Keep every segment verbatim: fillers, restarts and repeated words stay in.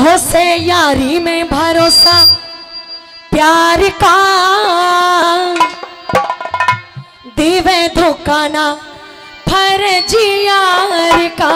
हो से यारी में भरोसा प्यार का, देवे धोखा ना फर्जी यार का।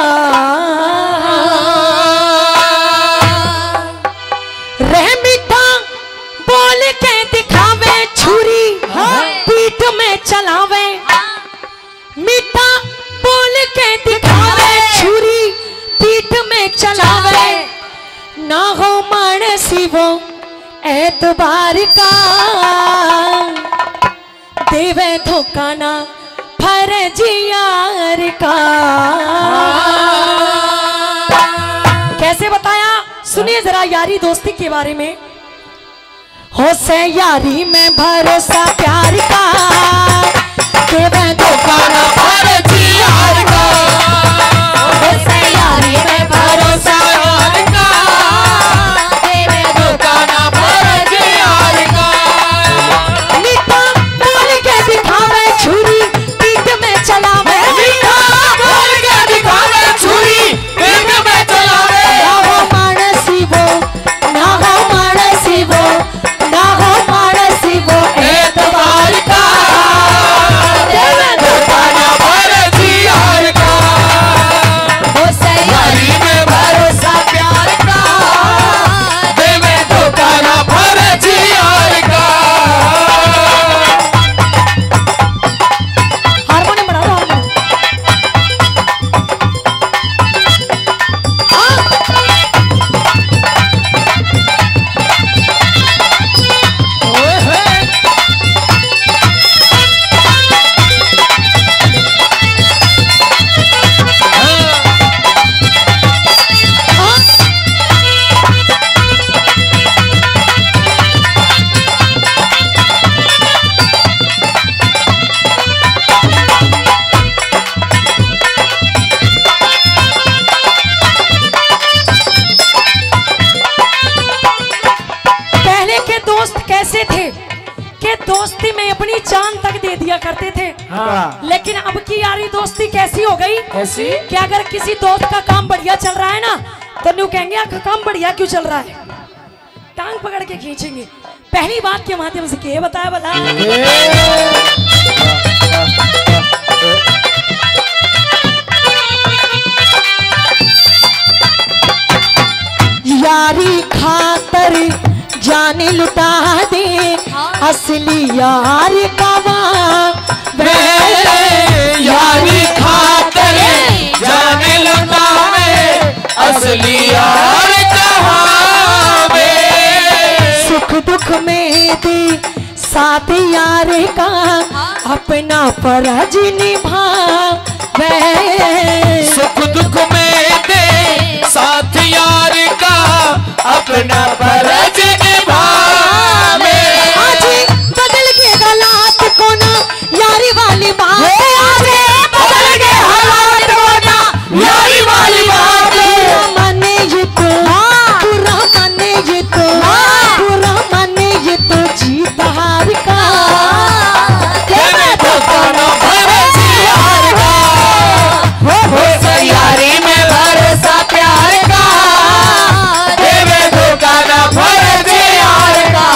रह मीठा बोल के दिखावे छुरी पीठ में चलावे, मीठा बोल के दिखावे छुरी पीठ में चलावे। ना हो मानसी वो एतबार का, देवे धोखा ना फर्जी यार का। कैसे बताया, सुनिए जरा यारी दोस्ती के बारे में। हो से यारी में भरोसा प्यार का, देवे धोखा ना फर्जी यार का। हो से यारी में भरोसा प्यार का, देवे धोखा ना फर्जी यार का। मीठा बोल के दिखावे छुरी पीठ में चलावे, मीठा बोल के दिखावे छुरी पीठ में चलावे। ना हो मानसी वो, ना हो मानसी वो, ना हो मानसी वो एतबार का, देवे धोखा ना फर्जी यार का। हो से यारी में भरोसा प्यार का, देवे धोखा ना फर्जी यार का। हारमोनियम बढ़ा दो, हारमोनियम। पहले के दोस्त कैसे थे कि दोस्ती में अपनी जान तक दे दिया करते थे। हाँ। लेकिन अब की यारी दोस्ती कैसी हो गई, कैसी? कि अगर किसी दोस्त का काम बढ़िया चल रहा है ना तो न्यू कहेंगे आपका काम बढ़िया क्यों चल रहा है, टांग पकड़ के खींचेंगे। पहली बात के माध्यम से ये बताया बता यारी खातर जान लुटा दे, असली यार का यारी खातर जान लुटावे, असली यार कहाँ में। सुख दुख में दे साथ यार का, अपना फर्ज निभावे। सुख दुख में दे साथ यार का, अपना फर्ज निभावे। आज बदल के हालात को ना यारी वाली बात, आज बदल के हालात को ना यारी वाली बात। बुरा माने ये तो, बुरा माने ये तो, बुरा माने ये तो जीत हार का, देवे धोखा ना फर्जी यार का। हो से यारी में भरोसा प्यार का, देवे धोखा ना फर्जी यार का।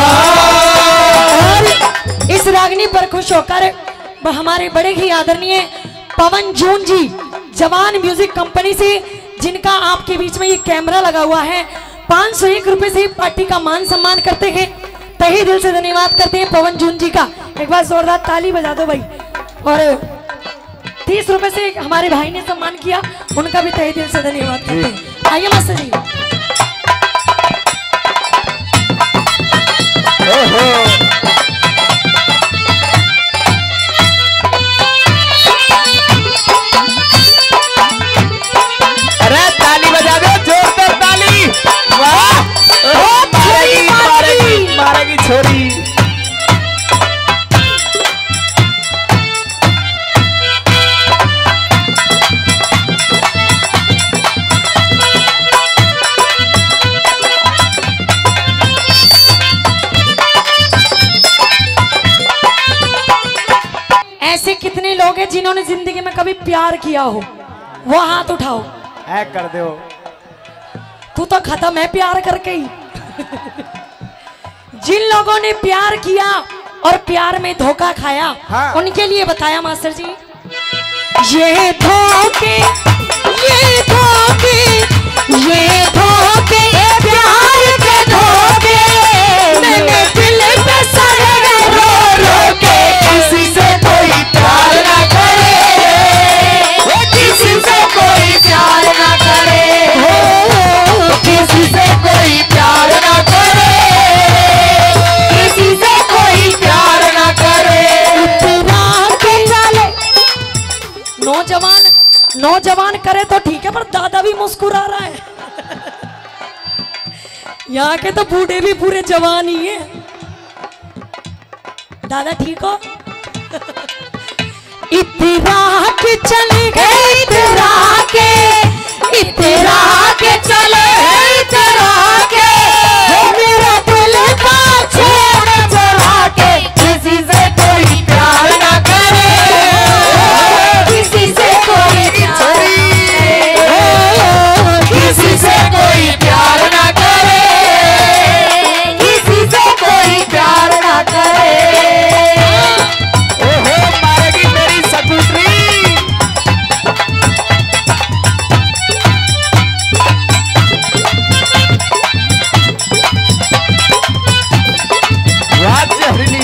और इस रागनी पर खुश होकर हमारे बड़े ही आदरणीय पवन जून जी जवान म्यूजिक कंपनी से, जिनका आपके बीच में ये कैमरा लगा हुआ है, पाँच सौ एक रुपए से पार्टी का मान सम्मान करते हैं। तहे दिल से धन्यवाद करते हैं पवन जून जी का। एक बार जोरदार ताली बजा दो भाई। और तीस रुपए से हमारे भाई ने सम्मान किया, उनका भी तहे दिल से धन्यवाद करते हैं। आइए मास्टर जी। अरे ताली बजा दो, जोरदार ताली। वाह, मारेगी मारेगी मारेगी छोरी। ऐसे कितने लोग हैं जिन्होंने जिंदगी में कभी प्यार किया हो, वो हाथ उठाओ। ऐ कर दो। तू तो खत्म है प्यार करके ही। जिन लोगों ने प्यार किया और प्यार में धोखा खाया, हाँ। उनके लिए बताया मास्टर जी। ये धोखे, ये धोखे, ये धोखे, प्यार के धोखे, मैंने दिल पे सर रो रो के, किसी से कोई प्यार ना करे, किसी से कोई प्यार ना करे, किसी से कोई प्यार ना करे, किसी से कोई प्यार ना करे। इतना के चले नौजवान, नौजवान करे तो ठीक है, पर दादा भी मुस्कुरा रहा है। यहाँ के तो बूढ़े भी पूरे जवान ही है। दादा ठीक हो? इतरा के चले गए, इतरा के, इतरा के चले गए, इतरा के, मेरा दिल का छोड़ चढ़ा के, किसी से कोई प्यार ना करे, किसी से कोई किसी से कोई प्यार ना करे, किसी से कोई प्यार ना करे। ओहो मारेगी मेरी सकूटरी। वाह जहरीली।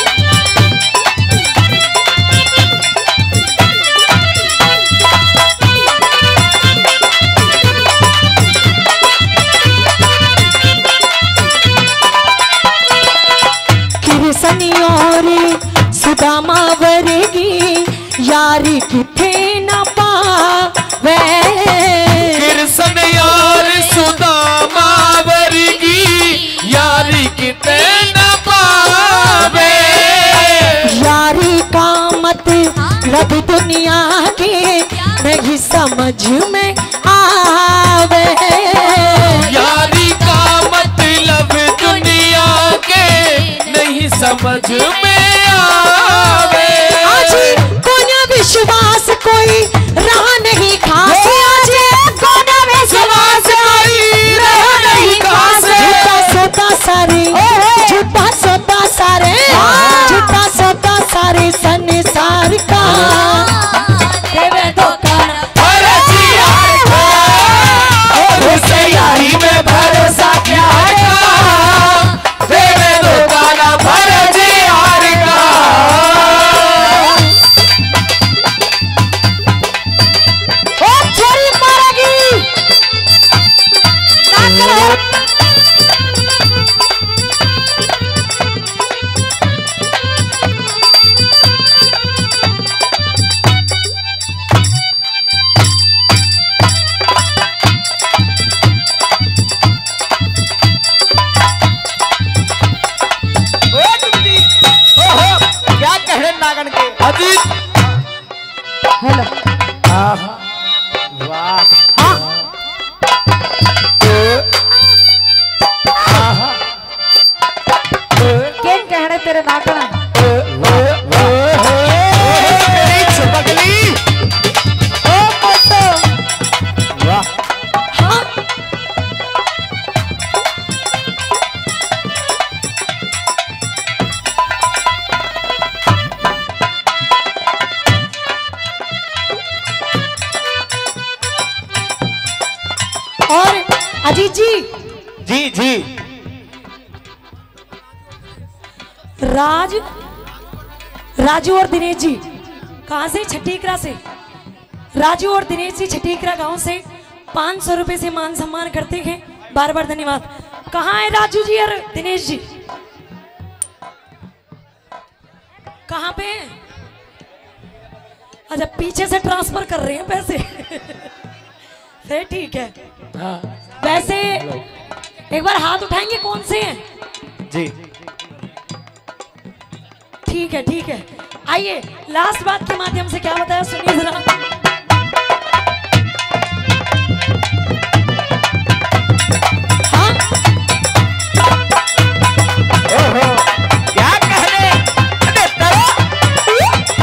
कृष्ण और सुदामा वरगी यारी किथे न पावे, कृष्ण यार सुदामा वर्गी यारी किते न पावे, यारी का मतलब दुनिया के नहीं समझ में आवे, यारी का मतलब दुनिया के नहीं समझ में आवे। आज कोना विश्वास कोई रहा नहीं खास, आज कोना विश्वास कोई रहा नहीं खास, झूठा सोता सारे, झूठा सोता सारे, झूठा सोता सारे संसार का देवे धोखा न फर्जिया का, उसे यारी में भरोसा प्यार का, देवे धोखा ना फर्जिया का। ओ छोरी मारेगी ना करो। ओहो क्या कह रहे नागन के अजीत। हेलो वाह क्या कह रहे तेरे नाकना? मेरी छुपकली। ओ मोटो वाह हाँ और अजीत जी, जी जी राज, राजू और दिनेश जी कहाँ से? छठीकरा से। राजू और दिनेश जी छठीकरा गांव से पाँच सौ रुपए से मान सम्मान करते हैं, बार बार धन्यवाद। कहाँ है राजू जी और दिनेश जी? कहाँ पे हैं? अच्छा पीछे से ट्रांसफर कर रहे हैं पैसे। फिर ठीक है। वैसे एक बार हाथ उठाएंगे कौन से हैं? जी ठीक है ठीक है। आइए लास्ट बात के माध्यम से क्या बताया सुनिए जरा। हाँ ओहो क्या कह रहे?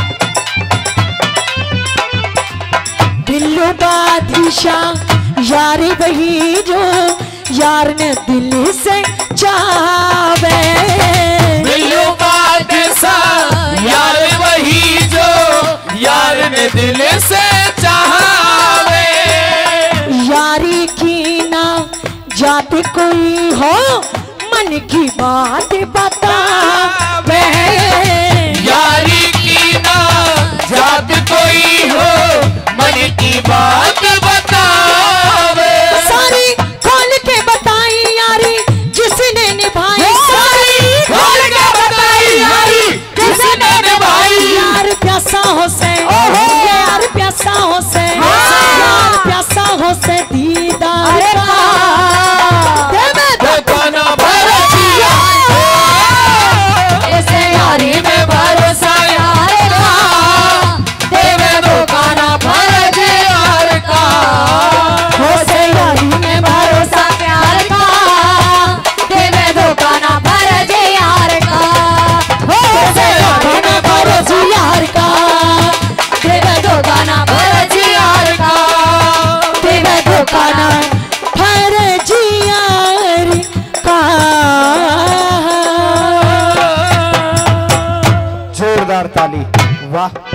दिल्लो बादशाह यार यारी वही जो यार ने दिल से चावे। बिल्लू बादशाह यार वही जो यार ने दिल से चावे। यारी की ना जात कोई हो मन की बात बतावे। यारी की ना जात कोई हो मन की बात बतावे। सारी खोल के बताई यारी जिसने निभाई। सारी खोल के बताई यारी जिसने निभाई। यार प्यासा हो से यार प्यासा हो से यार प्यासा हो से दीदार का। दुकाना भर दिया ऐसे यारी में भरोसा यार का। देवे दुकाना भर दिया यार का। हो से यारी में भरोसा प्यार का। देवे दुकाना भर दिया यार का। हो से यारी में भरोसा यार का। देवे दुकाना भर दिया यार का। देवे दुकाना भर जियार का। जोरदार ताली, वाह।